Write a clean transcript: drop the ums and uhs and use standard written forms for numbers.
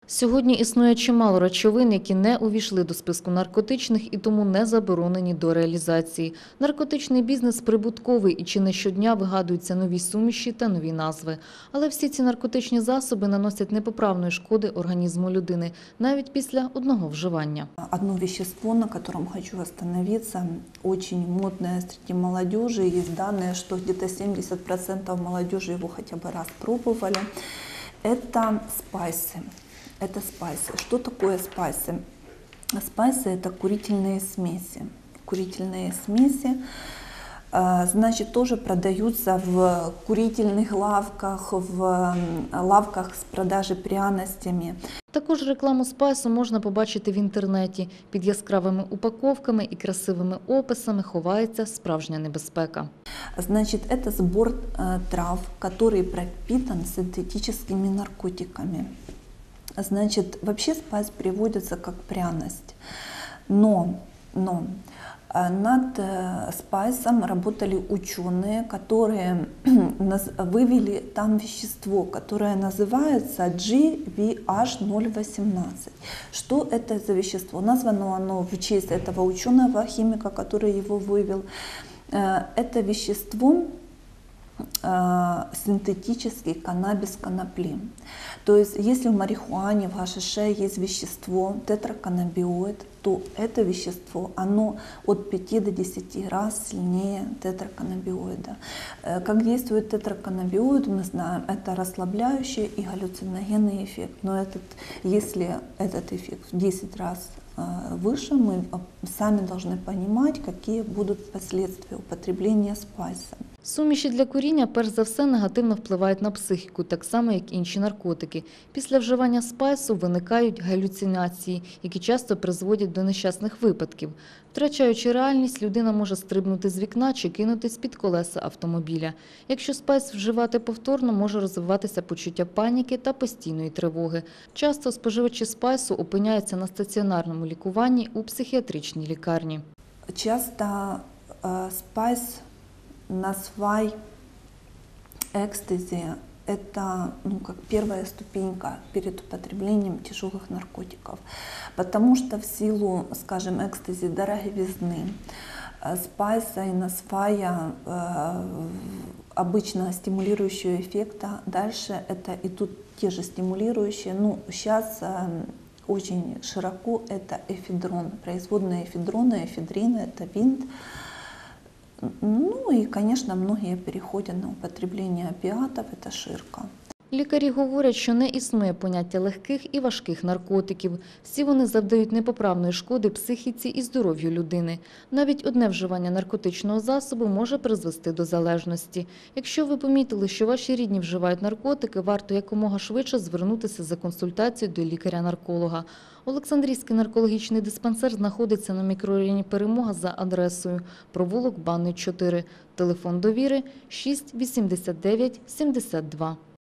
Сьогодні існує чимало речовин, які не увійшли до списку наркотичних і тому не заборонені до реалізації. Наркотичний бізнес прибутковий і чи не щодня вигадуються нові суміші та нові назви. Але всі ці наркотичні засоби наносять непоправної шкоди організму людини навіть після одного вживання. Одно вещество, на котором хочу остановиться, очень модное среди молодежи. Есть данные, что где-то 70% молодежи его хотя бы раз пробовали. Это спайсы. Это спайсы. Что такое спайсы? Спайсы – это курительные смеси. Курительные смеси, значит, тоже продаются в курительных лавках, в лавках с продажей пряностями. Також рекламу спайсу можна побачити в інтернеті. Під яскравими упаковками і красивими описами ховається справжня небезпека. Значит, это сбор трав, который пропитан синтетическими наркотиками. Значит, вообще спайс переводится как пряность, но над спайсом работали ученые, которые вывели там вещество, которое называется GVH018. Что это за вещество? Названо оно в честь этого ученого, химика, который его вывел. Это вещество синтетический каннабис конопли. То есть, если в марихуане, в гашише есть вещество тетраканнабиоид, то это вещество, оно от 5 до 10 раз сильнее тетраканнабиоида. Как действует тетраканнабиоид, мы знаем, это расслабляющий и галлюциногенный эффект. Но если этот эффект в 10 раз выше, мы сами должны понимать, какие будут последствия употребления спайса. Суміші для куріння перш за все негативно впливають на психіку, так само як інші наркотики. Після вживання спайсу виникають галюцинації, які часто призводять до нещасних випадків. Втрачаючи реальність, людина може стрибнути з вікна чи кинутись під колеса автомобіля. Якщо спайс вживати повторно, може розвиватися почуття паніки та постійної тривоги. Часто споживачі спайсу опиняються на стаціонарному лікуванні у психіатричній лікарні. Часто спайс, насвай, экстази – это как первая ступенька перед употреблением тяжелых наркотиков. Потому что в силу, скажем, экстази дороговизны, спайса и насвая обычно стимулирующего эффекта, дальше это идут те же стимулирующие. Сейчас очень широко это эфедрон, производные эфедрона, эфедрина – это винт. И, конечно, многие переходят на употребление опиатов, это ширка. Лікарі говорять, що не існує поняття легких і важких наркотиків. Всі вони завдають непоправної шкоди психіці і здоров'ю людини. Навіть одне вживання наркотичного засобу може призвести до залежності. Якщо ви помітили, що ваші рідні вживають наркотики, варто якомога швидше звернутися за консультацією до лікаря-нарколога. Олександрійський наркологічний диспансер знаходиться на мікрорайоні Перемога за адресою провулок Банний, 4. Телефон довіри – 6 89 72.